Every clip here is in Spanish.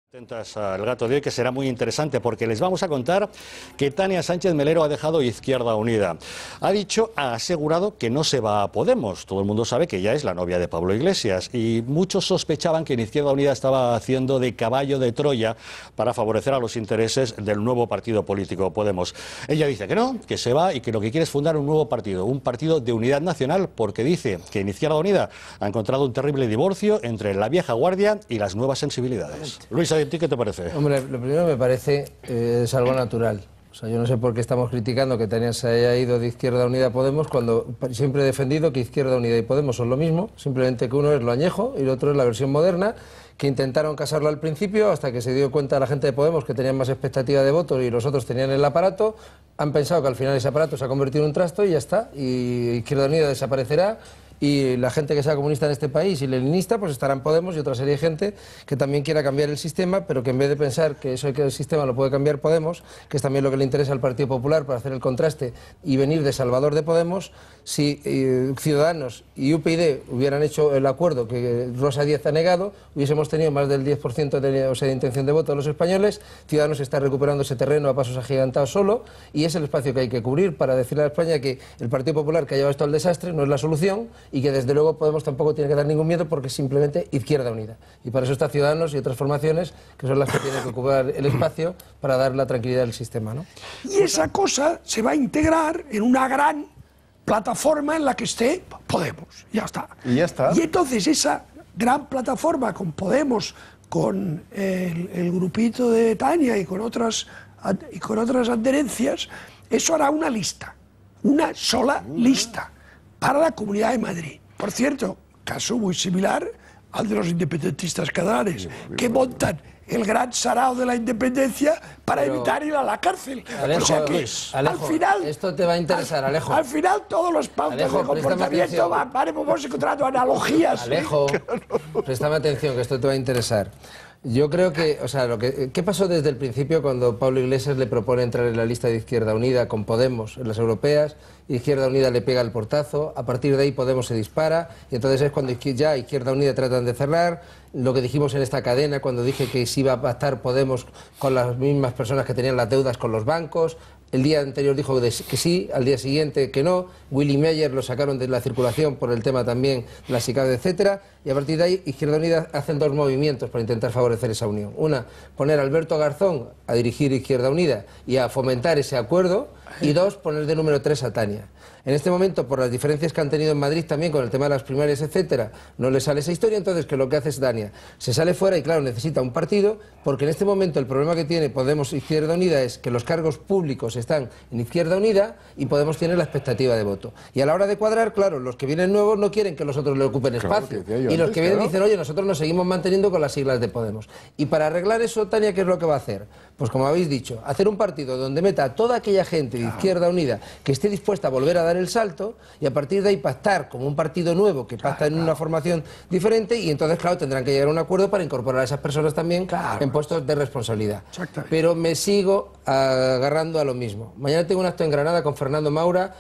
Atentas al gato de hoy, que será muy interesante porque les vamos a contar que Tania Sánchez Melero ha dejado Izquierda Unida. Ha asegurado que no se va a Podemos. Todo el mundo sabe que ella es la novia de Pablo Iglesias y muchos sospechaban que en Izquierda Unida estaba haciendo de caballo de Troya para favorecer a los intereses del nuevo partido político Podemos. Ella dice que no, que se va y que lo que quiere es fundar un nuevo partido, un partido de unidad nacional, porque dice que en Izquierda Unida ha encontrado un terrible divorcio entre la vieja guardia y las nuevas sensibilidades. Luis, ¿a ti qué te parece? Hombre, lo primero me parece es algo natural. O sea, yo no sé por qué estamos criticando que Tania se haya ido de Izquierda Unida a Podemos cuando siempre he defendido que Izquierda Unida y Podemos son lo mismo, simplemente que uno es lo añejo y el otro es la versión moderna, que intentaron casarlo al principio hasta que se dio cuenta la gente de Podemos que tenían más expectativa de votos y los otros tenían el aparato, han pensado que al final ese aparato se ha convertido en un trasto y ya está, y Izquierda Unida desaparecerá. Y la gente que sea comunista en este país y leninista pues estará en Podemos, y otra serie de gente que también quiera cambiar el sistema, pero que en vez de pensar que eso, que el sistema lo puede cambiar Podemos, que es también lo que le interesa al Partido Popular para hacer el contraste y venir de salvador de Podemos, si Ciudadanos y UPyD hubieran hecho el acuerdo que Rosa Díez ha negado, hubiésemos tenido más del 10% de intención de voto de los españoles. Ciudadanos está recuperando ese terreno a pasos agigantados solo, y es el espacio que hay que cubrir para decirle a España que el Partido Popular, que ha llevado esto al desastre, no es la solución, y que desde luego Podemos tampoco tiene que dar ningún miedo porque es simplemente Izquierda Unida. Y para eso está Ciudadanos y otras formaciones que son las que tienen que ocupar el espacio para dar la tranquilidad al sistema, ¿no? Y esa cosa se va a integrar en una gran plataforma en la que esté Podemos. Ya está. Y ya está. Y entonces esa gran plataforma con Podemos, con el grupito de Tania y con otras adherencias, eso hará una lista, una sola lista para la Comunidad de Madrid. Por cierto, caso muy similar al de los independentistas catalanes, que montan el gran sarao de la independencia para evitar ir a la cárcel. Alejo, o sea que, Alejo, al final, esto te va a interesar, Alejo. Al final todos los pautas de comportamiento vamos encontrando analogías. Alejo, préstame atención, que esto te va a interesar. Yo creo que, o sea, ¿qué pasó desde el principio cuando Pablo Iglesias le propone entrar en la lista de Izquierda Unida con Podemos en las europeas? Izquierda Unida le pega el portazo, a partir de ahí Podemos se dispara, y entonces es cuando ya Izquierda Unida tratan de cerrar. Lo que dijimos en esta cadena cuando dije que se iba a pactar Podemos con las mismas personas que tenían las deudas con los bancos. El día anterior dijo que sí, al día siguiente que no. Willy Meyer lo sacaron de la circulación por el tema también de la SICAV, etcétera. Y a partir de ahí, Izquierda Unida hacen dos movimientos para intentar favorecer esa unión. Una, poner a Alberto Garzón a dirigir Izquierda Unida y a fomentar ese acuerdo. Y dos, poner de número 3 a Tania. En este momento, por las diferencias que han tenido en Madrid también con el tema de las primarias, etcétera, no le sale esa historia. Entonces, que lo que hace es Tania se sale fuera y, claro, necesita un partido, porque en este momento el problema que tiene Podemos e Izquierda Unida es que los cargos públicos están en Izquierda Unida y Podemos tiene la expectativa de voto. Y a la hora de cuadrar, claro, los que vienen nuevos no quieren que los otros le ocupen espacio. Y los que vienen dicen, oye, nosotros nos seguimos manteniendo con las siglas de Podemos. Y para arreglar eso, Tania, ¿qué es lo que va a hacer? Pues como habéis dicho, hacer un partido donde meta a toda aquella gente de Izquierda Unida que esté dispuesta a volver a dar el salto, y a partir de ahí pactar como un partido nuevo que pacta en una formación diferente, y entonces, claro, tendrán que llegar a un acuerdo para incorporar a esas personas también en puestos de responsabilidad. Pero me sigo agarrando a lo mismo. Mañana tengo un acto en Granada con Fernando Maura,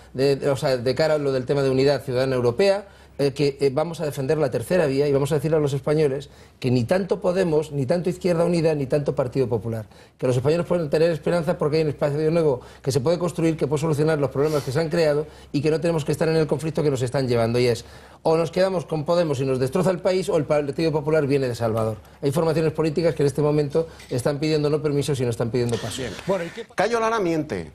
de cara a lo del tema de unidad ciudadana europea, que vamos a defender la tercera vía y vamos a decirle a los españoles que ni tanto Podemos, ni tanto Izquierda Unida, ni tanto Partido Popular. Que los españoles pueden tener esperanza porque hay un espacio nuevo que se puede construir, que puede solucionar los problemas que se han creado, y que no tenemos que estar en el conflicto que nos están llevando. Y es, o nos quedamos con Podemos y nos destroza el país, o el Partido Popular viene de Salvador. Hay formaciones políticas que en este momento están pidiendo no permisos y no están pidiendo paso. Cayo Lara miente.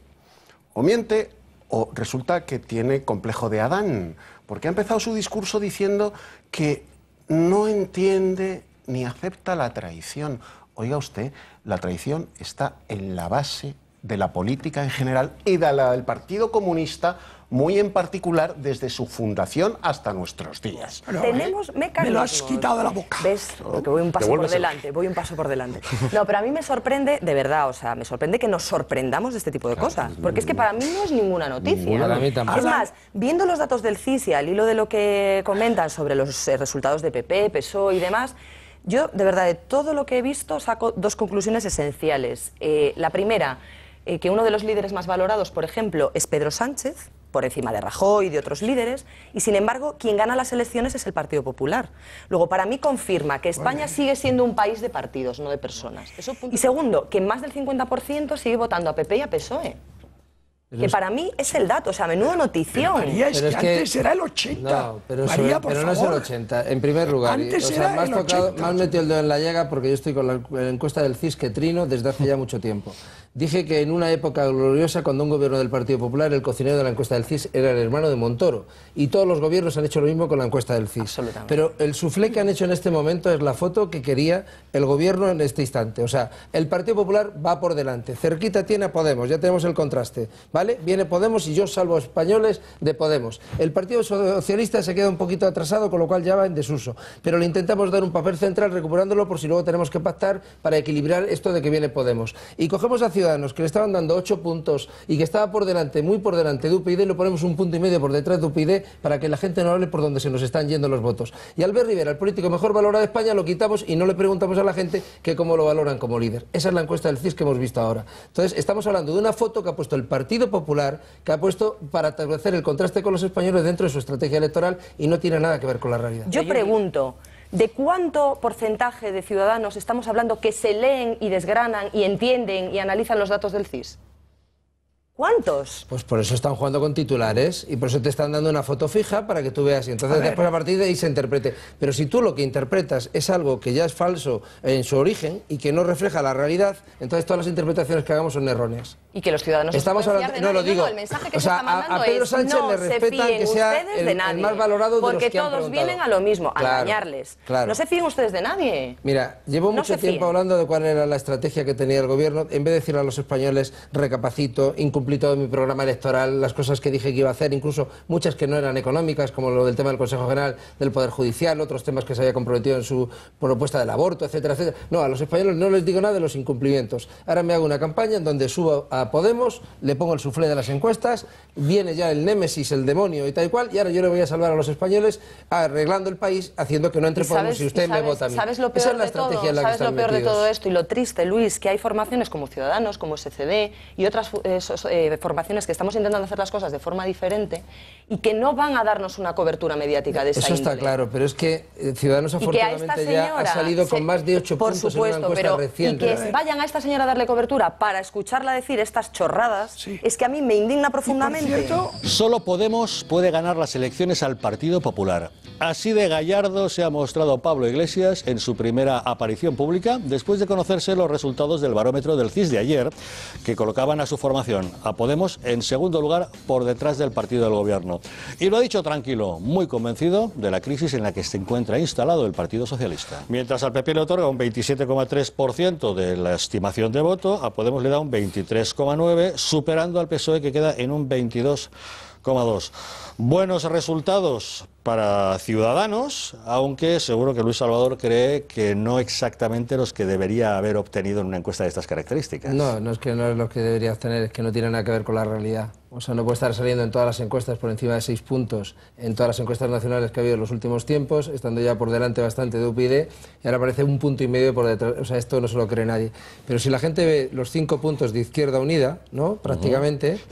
O resulta que tiene complejo de Adán, porque ha empezado su discurso diciendo que no entiende ni acepta la traición. Oiga usted, la traición está en la base de la política en general y de la del Partido Comunista, muy en particular desde su fundación hasta nuestros días. Tenemos mecanismos. Me lo has quitado de la boca. ¿Ves? Porque voy un paso por delante, No, pero a mí me sorprende, de verdad, o sea, me sorprende que nos sorprendamos de este tipo de cosas. Porque es que para mí no es ninguna noticia. Para mí tampoco. Es más, viendo los datos del CIS y al hilo de lo que comentan sobre los resultados de PP, PSOE y demás, yo, de verdad, de todo lo que he visto, saco dos conclusiones esenciales. La primera, que uno de los líderes más valorados, por ejemplo, es Pedro Sánchez, por encima de Rajoy y de otros líderes, y sin embargo quien gana las elecciones es el Partido Popular. Luego, para mí confirma que España sigue siendo un país de partidos, no de personas. Y segundo, que más del 50% sigue votando a PP y a PSOE. Que para mí es el dato, o sea, menudo notición. María, es que antes era el 80. No, pero, María, pero no es el 80, en primer lugar. Antes o sea, era el 80. me has metido el dedo en la llaga porque yo estoy con la encuesta del CIS que trino desde hace ya mucho tiempo. Dije que en una época gloriosa, cuando un gobierno del Partido Popular, el cocinero de la encuesta del CIS era el hermano de Montoro. Y todos los gobiernos han hecho lo mismo con la encuesta del CIS. Absolutamente. Pero el suflé que han hecho en este momento es la foto que quería el gobierno en este instante. O sea, el Partido Popular va por delante. Cerquita tiene a Podemos, ya tenemos el contraste, ¿vale? Viene Podemos y yo salvo españoles de Podemos. El Partido Socialista se queda un poquito atrasado, con lo cual ya va en desuso. Pero le intentamos dar un papel central recuperándolo por si luego tenemos que pactar para equilibrar esto de que viene Podemos. Y cogemos a Ciudadanos, que le estaban dando 8 puntos y que estaba por delante, muy por delante de UPyD, y le ponemos 1,5 puntos por detrás de UPyD para que la gente no hable por donde se nos están yendo los votos. Y Albert Rivera, el político mejor valorado de España, lo quitamos y no le preguntamos a la gente que cómo lo valoran como líder. Esa es la encuesta del CIS que hemos visto ahora. Entonces, estamos hablando de una foto que ha puesto el Partido Popular, que ha puesto para establecer el contraste con los españoles dentro de su estrategia electoral y no tiene nada que ver con la realidad. Yo pregunto, ¿de cuánto porcentaje de ciudadanos estamos hablando que se leen y desgranan y entienden y analizan los datos del CIS? ¿Cuántos? Pues por eso están jugando con titulares y por eso te están dando una foto fija para que tú veas y entonces después a partir de ahí se interprete. Pero si tú lo que interpretas es algo que ya es falso en su origen y que no refleja la realidad, entonces todas las interpretaciones que hagamos son erróneas. Y que los ciudadanos estamos hablando, no lo digo. el mensaje que o sea, se está mandando a Pedro es Sánchez no le respetan que sea de nadie, el más valorado de porque los que han todos preguntado. vienen a lo mismo, a Claro, engañarles. claro. No se fíen ustedes de nadie. Mira, llevo No mucho se tiempo fíen. hablando de cuál era la estrategia que tenía el gobierno. En vez de decirle a los españoles, recapacito, incumplí todo mi programa electoral, las cosas que dije que iba a hacer, incluso muchas que no eran económicas, como lo del tema del Consejo General del Poder Judicial, otros temas que se había comprometido en su propuesta del aborto, etcétera, etcétera. No, a los españoles no les digo nada de los incumplimientos. Ahora me hago una campaña en donde subo a Podemos, le pongo el suflé de las encuestas, viene ya el némesis, el demonio y tal y cual, y ahora yo le voy a salvar a los españoles arreglando el país, haciendo que no entre Podemos si usted me vota a mí. ¿Sabes lo Esa peor es la de todo? estrategia en la que ¿Sabes lo están peor de metidos. todo esto? Y lo triste, Luis, que hay formaciones como Ciudadanos, como SCD y otras formaciones que estamos intentando hacer las cosas de forma diferente y que no van a darnos una cobertura mediática de esa Eso está índole. claro, pero es que Ciudadanos Y que a esta afortunadamente ya ha señora salido con más de 8 por puntos supuesto, en una encuesta pero reciente. y que vayan a esta señora a darle cobertura para escucharla decir estas chorradas, Sí. es que a mí me indigna Por profundamente. cierto, Solo Podemos puede ganar las elecciones al Partido Popular. Así de gallardo se ha mostrado Pablo Iglesias en su primera aparición pública después de conocerse los resultados del barómetro del CIS de ayer, que colocaban a su formación, a Podemos, en segundo lugar por detrás del partido del gobierno. Y lo ha dicho tranquilo, muy convencido de la crisis en la que se encuentra instalado el Partido Socialista. Mientras al PP le otorga un 27,3% de la estimación de voto, a Podemos le da un 23,9%, superando al PSOE que queda en un 22,2%. Buenos resultados para Ciudadanos, aunque seguro que Luis Salvador cree que no exactamente los que debería haber obtenido en una encuesta de estas características. No, no es que no es lo que deberías tener, es que no tiene nada que ver con la realidad. O sea, no puede estar saliendo en todas las encuestas por encima de 6 puntos, en todas las encuestas nacionales que ha habido en los últimos tiempos, estando ya por delante bastante de UPyD, y ahora aparece 1,5 puntos por detrás. O sea, esto no se lo cree nadie. Pero si la gente ve los 5 puntos de Izquierda Unida, ¿no? Prácticamente,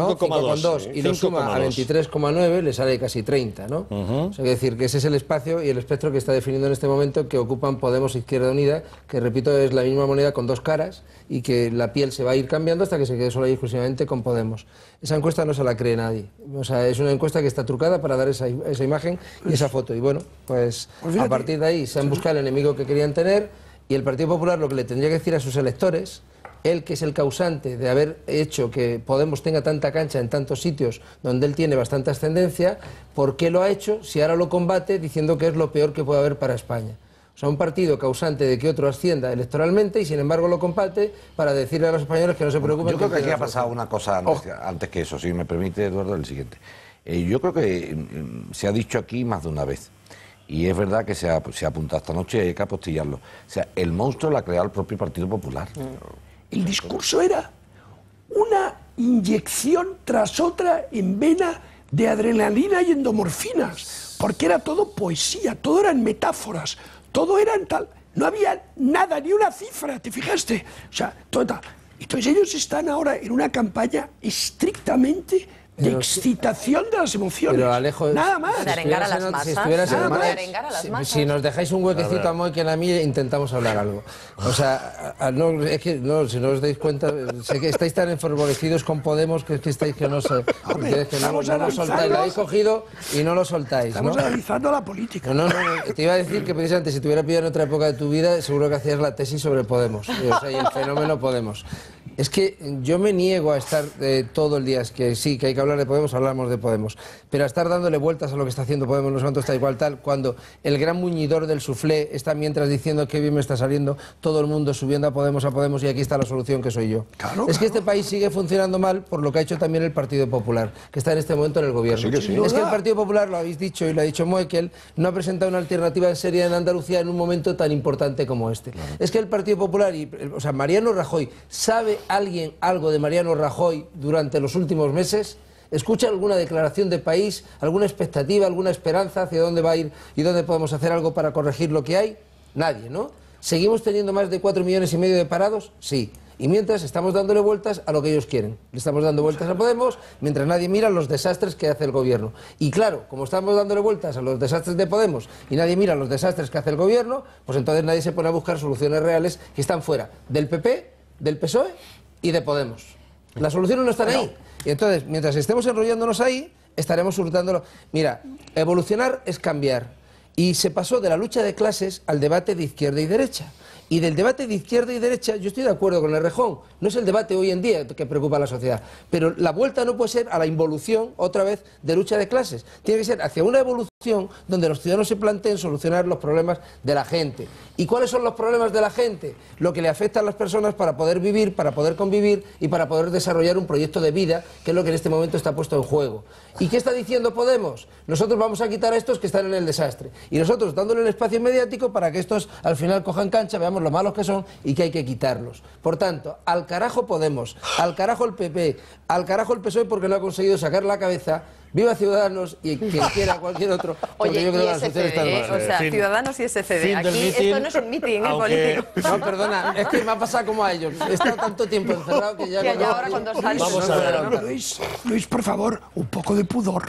5,2 y lo suma a 23,9, le sale casi 30, ¿no? O sea, hay que decir que ese es el espacio y el espectro que está definiendo en este momento que ocupan Podemos e Izquierda Unida, que repito, es la misma moneda con dos caras y que la piel se va a ir cambiando hasta que se quede solo y exclusivamente con Podemos. Esa encuesta no se la cree nadie. O sea, es una encuesta que está trucada para dar esa imagen y esa foto. Y bueno, pues a partir de ahí se han buscado el enemigo que querían tener y el Partido Popular lo que le tendría que decir a sus electores, él que es el causante de haber hecho que Podemos tenga tanta cancha en tantos sitios donde él tiene bastante ascendencia, ¿por qué lo ha hecho si ahora lo combate diciendo que es lo peor que puede haber para España? O sea, un partido causante de que otro ascienda electoralmente y sin embargo lo combate para decirle a los españoles que no se preocupen. Yo creo que aquí ha pasado una cosa antes que eso, si me permite, Eduardo, el siguiente. Yo creo que se ha dicho aquí más de una vez, y es verdad que se ha apuntado esta noche y hay que apostillarlo. O sea, el monstruo lo ha creado el propio Partido Popular. el discurso era una inyección tras otra en vena de adrenalina y endomorfinas, porque era todo poesía, todo eran metáforas, todo era tal, no había nada, ni una cifra, ¿te fijaste? O sea, todo tal. Entonces ellos están ahora en una campaña estrictamente de excitación de las emociones. Pero Alejo, nada más. De arengar a las masas. Si nos dejáis un huequecito a Moi que a mí, intentamos hablar algo. O sea, no, es que no, si no os dais cuenta, sé que estáis tan enfervorecidos con Podemos que estáis que no sé. Es que no lo soltáis, lo habéis cogido y no lo soltáis. Estamos analizando la política. No, te iba a decir que precisamente si te hubiera pillado en otra época de tu vida, seguro que hacías la tesis sobre Podemos. O sea, y el fenómeno Podemos. Es que yo me niego a estar todo el día, es que sí, que hay que hablar de Podemos, hablamos de Podemos, pero a estar dándole vueltas a lo que está haciendo Podemos, no sé cuánto está igual tal, cuando el gran muñidor del suflé está mientras diciendo que bien me está saliendo, todo el mundo subiendo a Podemos y aquí está la solución que soy yo. Claro, es que este país sigue funcionando mal por lo que ha hecho también el Partido Popular, que está en este momento en el gobierno. Sí. Es que el Partido Popular, lo habéis dicho y lo ha dicho Moekel, no ha presentado una alternativa seria en Andalucía en un momento tan importante como este. Claro. Es que el Partido Popular, o sea, Mariano Rajoy, ¿sabe alguien algo de Mariano Rajoy durante los últimos meses? ¿Escucha alguna declaración de país, alguna expectativa, alguna esperanza hacia dónde va a ir y dónde podemos hacer algo para corregir lo que hay? Nadie, ¿no? ¿Seguimos teniendo más de 4,5 millones de parados? Sí. Y mientras estamos dándole vueltas a lo que ellos quieren. Le estamos dando vueltas a Podemos, mientras nadie mira los desastres que hace el gobierno. Y claro, como estamos dándole vueltas a los desastres de Podemos y nadie mira los desastres que hace el gobierno, pues entonces nadie se pone a buscar soluciones reales que están fuera del PP, del PSOE y de Podemos. Las soluciones no están ahí. Y entonces, mientras estemos enrollándonos ahí, estaremos hurtándolo. Mira, evolucionar es cambiar. Y se pasó de la lucha de clases al debate de izquierda y derecha. Y del debate de izquierda y derecha, yo estoy de acuerdo con Errejón, no es el debate hoy en día que preocupa a la sociedad, pero la vuelta no puede ser a la involución, otra vez, de lucha de clases. Tiene que ser hacia una evolución donde los ciudadanos se planteen solucionar los problemas de la gente. ¿Y cuáles son los problemas de la gente? Lo que le afecta a las personas para poder vivir, para poder convivir y para poder desarrollar un proyecto de vida, que es lo que en este momento está puesto en juego. ¿Y qué está diciendo Podemos? Nosotros vamos a quitar a estos que están en el desastre. Y nosotros dándole el espacio mediático para que estos al final cojan cancha, veamos lo malos que son y que hay que quitarlos. Por tanto, al carajo Podemos, al carajo el PP, al carajo el PSOE porque no ha conseguido sacar la cabeza. Viva Ciudadanos y quien quiera cualquier otro. Oye, yo creo y que la solución está en SCD, o sea, Ciudadanos y SCD. Aquí meeting, esto no es un mitin, aunque... político. No, perdona, es que me ha pasado como a ellos. He estado tanto tiempo encerrado que ya... Que ya ahora con 2 años. Vamos a ver. Luis, por favor, un poco de pudor.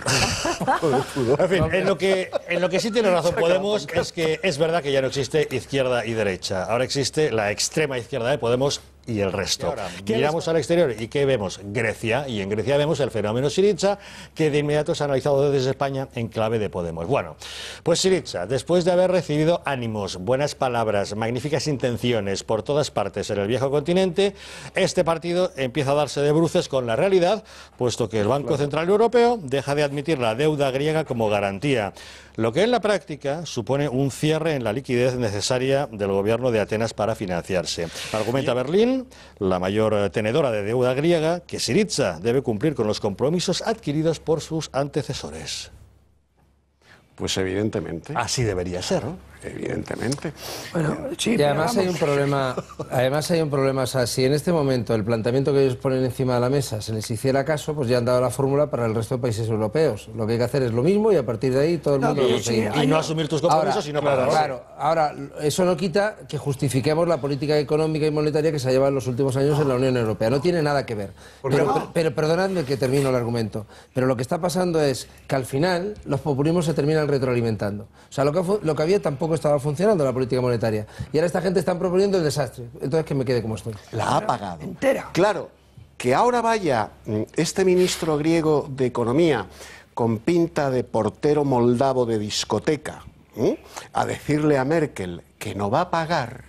En fin, en lo que sí tiene razón Podemos es que es verdad que ya no existe izquierda y derecha. Ahora existe la extrema izquierda de Podemos y el resto. Miramos al exterior y ¿qué vemos? Grecia. Y en Grecia vemos el fenómeno Syriza, que de inmediato se ha analizado desde España en clave de Podemos. Bueno, pues Syriza, después de haber recibido ánimos, buenas palabras, magníficas intenciones por todas partes en el viejo continente, este partido empieza a darse de bruces con la realidad, puesto que el Banco Central Europeo deja de admitir la deuda griega como garantía, lo que en la práctica supone un cierre en la liquidez necesaria del gobierno de Atenas para financiarse. Argumenta Berlín, la mayor tenedora de deuda griega, que Syriza debe cumplir con los compromisos adquiridos por sus antecesores. Pues evidentemente. Así debería ser, ¿no? Evidentemente. Bueno, sí, Y además hay un problema, o sea, si en este momento el planteamiento que ellos ponen encima de la mesa se les hiciera caso, pues ya han dado la fórmula para el resto de países europeos. Lo que hay que hacer es lo mismo y a partir de ahí todo el mundo lo conseguimos. Y no asumir tus compromisos, sino para Claro, ahora, eso no quita que justifiquemos la política económica y monetaria que se ha llevado en los últimos años en la Unión Europea. No tiene nada que ver. Pero perdonadme que termino el argumento. Pero lo que está pasando es que al final los populismos se terminan retroalimentando. O sea, lo que había tampoco estaba funcionando la política monetaria. Y ahora esta gente está proponiendo el desastre. Entonces que me quede como estoy. La ha pagado. Entera. Claro, que ahora vaya este ministro griego de Economía con pinta de portero moldavo de discoteca a decirle a Merkel que no va a pagar.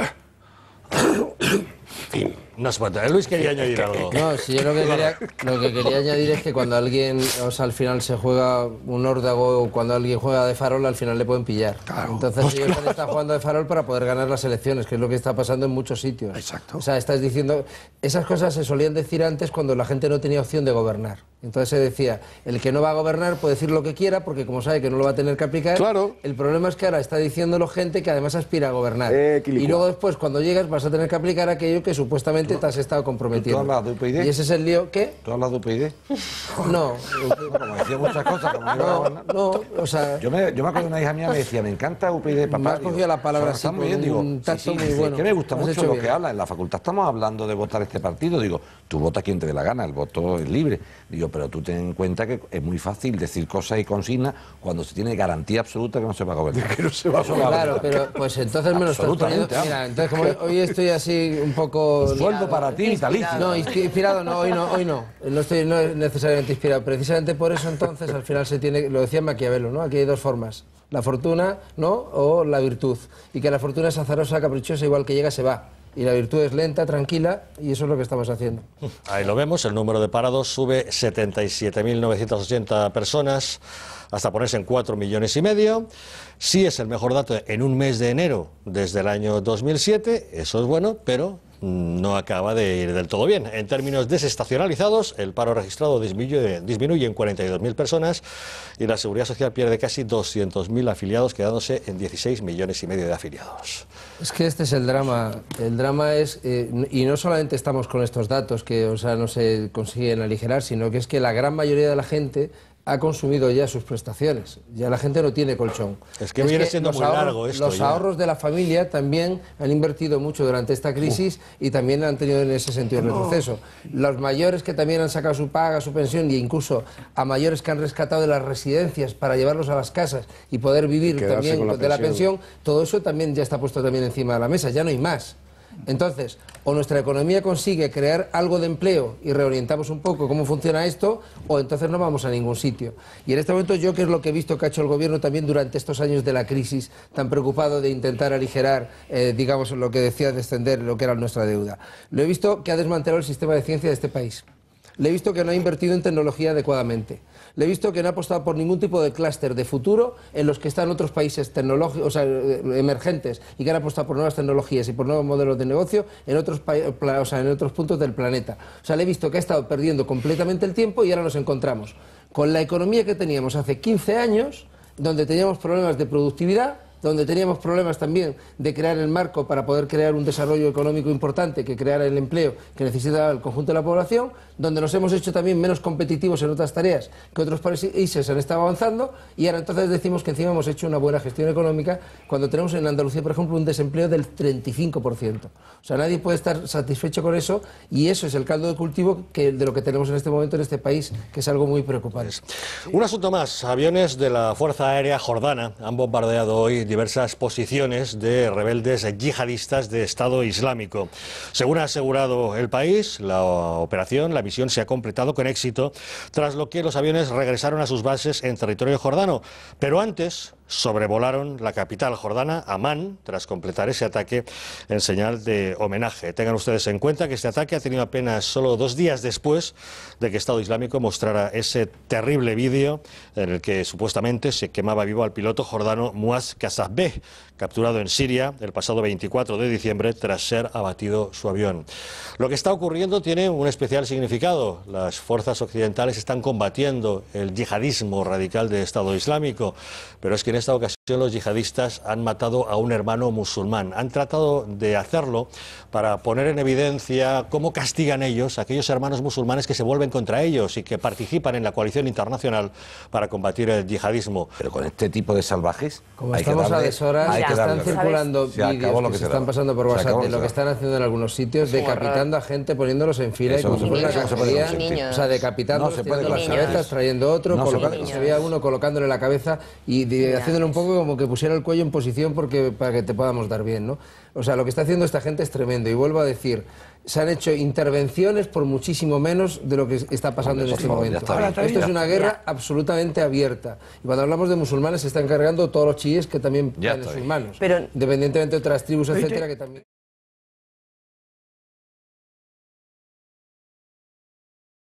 En fin. No se puede. Luis quería añadir algo. No, si yo lo que quería añadir es que cuando alguien, o sea, al final se juega un órdago o cuando alguien juega de farol, al final le pueden pillar. Claro. Entonces ellos están jugando de farol para poder ganar las elecciones, que es lo que está pasando en muchos sitios. Exacto. O sea, estás diciendo, esas cosas se solían decir antes cuando la gente no tenía opción de gobernar. Entonces se decía, el que no va a gobernar puede decir lo que quiera porque como sabe que no lo va a tener que aplicar, claro. El problema es que ahora está diciéndolo gente que además aspira a gobernar. Y luego después cuando llegas vas a tener que aplicar aquello que supuestamente te has estado comprometiendo. ¿Tú hablas de UPyD? Y ese es el lío. ¿Qué? ¿Tú hablas de UPyD? No. Como decía muchas cosas, como No, o sea... Yo me acuerdo de una hija mía me decía, me encanta UPyD, papá. Me has cogido la palabra así está muy bien, con digo, un tacto muy sí, bueno. que me gusta Lo has mucho hecho lo bien. que habla. En la facultad estamos hablando de votar este partido. Digo, tú vota quien te dé la gana, el voto es libre. Digo, Digo, pero tú ten en cuenta que es muy fácil decir cosas y consignas cuando se tiene garantía absoluta que no se va a gobernar. Que no se va a gobernar. Claro, pero pues entonces me lo estás poniendo... Mira, entonces como hoy estoy así un poco... Sueldo para ti, vitalicio. No, inspirado no, hoy no. No estoy necesariamente inspirado. Precisamente por eso entonces al final se tiene... Lo decía Maquiavelo, ¿no? Aquí hay dos formas. La fortuna, ¿no? O la virtud. Y que la fortuna es azarosa, caprichosa, igual que llega se va. Y la virtud es lenta, tranquila, y eso es lo que estamos haciendo. Ahí lo vemos, el número de parados sube 77.980 personas hasta ponerse en 4,5 millones. Sí es el mejor dato en un mes de enero desde el año 2007, eso es bueno, pero no acaba de ir del todo bien. En términos desestacionalizados, el paro registrado disminuye en 42.000 personas y la Seguridad Social pierde casi 200.000 afiliados, quedándose en 16,5 millones de afiliados. Es que este es el drama. El drama es, y no solamente estamos con estos datos que no se consiguen aligerar, sino que es que la gran mayoría de la gente ha consumido ya sus prestaciones. Ya la gente no tiene colchón. Es que viene siendo muy largo esto. Los ahorros de la familia también han invertido mucho durante esta crisis y también han tenido en ese sentido retroceso. Los mayores que también han sacado su paga, su pensión, e incluso a mayores que han rescatado de las residencias para llevarlos a las casas y poder vivir también de la pensión, todo eso también ya está puesto también encima de la mesa, ya no hay más. Entonces, o nuestra economía consigue crear algo de empleo y reorientamos un poco cómo funciona esto, o entonces no vamos a ningún sitio. Y en este momento yo, que es lo que he visto que ha hecho el gobierno también durante estos años de la crisis, tan preocupado de intentar aligerar, digamos, lo que decía descender lo que era nuestra deuda. Lo he visto que ha desmantelado el sistema de ciencia de este país. Le he visto que no ha invertido en tecnología adecuadamente. Le he visto que no ha apostado por ningún tipo de clúster de futuro en los que están otros países tecnológicos, emergentes, y que han apostado por nuevas tecnologías y por nuevos modelos de negocio en otros puntos del planeta. O sea, le he visto que ha estado perdiendo completamente el tiempo y ahora nos encontramos con la economía que teníamos hace 15 años, donde teníamos problemas de productividad, donde teníamos problemas también de crear el marco para poder crear un desarrollo económico importante que creara el empleo que necesita el conjunto de la población, donde nos hemos hecho también menos competitivos en otras tareas que otros países han estado avanzando, y ahora entonces decimos que encima hemos hecho una buena gestión económica cuando tenemos en Andalucía, por ejemplo, un desempleo del 35%. O sea, nadie puede estar satisfecho con eso, y eso es el caldo de cultivo de lo que tenemos en este momento en este país, que es algo muy preocupante. Un asunto más. Aviones de la Fuerza Aérea Jordana han bombardeado hoy diversas posiciones de rebeldes yihadistas de Estado Islámico. Según ha asegurado el país, la misión se ha completado con éxito, tras lo que los aviones regresaron a sus bases en territorio jordano. Pero antes sobrevolaron la capital jordana, Amán, tras completar ese ataque en señal de homenaje. Tengan ustedes en cuenta que este ataque ha tenido apenas solo 2 días después de que Estado Islámico mostrara ese terrible vídeo en el que supuestamente se quemaba vivo al piloto jordano Muaz Kazabeh, capturado en Siria el pasado 24 de diciembre tras ser abatido su avión. Lo que está ocurriendo tiene un especial significado. Las fuerzas occidentales están combatiendo el yihadismo radical de Estado Islámico, pero es que en esta ocasión los yihadistas han matado a un hermano musulmán. Han tratado de hacerlo para poner en evidencia cómo castigan ellos a aquellos hermanos musulmanes que se vuelven contra ellos y que participan en la coalición internacional para combatir el yihadismo. Pero con este tipo de salvajes... Como estamos a deshoras, están circulando vídeos que se están pasando por WhatsApp de lo que están haciendo en algunos sitios, decapitando a gente, poniéndolos en fila, eso como si fuera una cacería, o sea, decapitándolos, tirando las cabezas, trayendo otro, se veía uno colocándole la cabeza y haciéndole un poco como que pusiera el cuello en posición para que te podamos dar bien, ¿no? O sea, lo que está haciendo esta gente es tremendo, y vuelvo a decir, se han hecho intervenciones por muchísimo menos de lo que está pasando en este momento. Esto es una guerra absolutamente abierta. Y cuando hablamos de musulmanes se están cargando todos los chiíes que también están en sus manos, independientemente de otras tribus, etcétera, que también...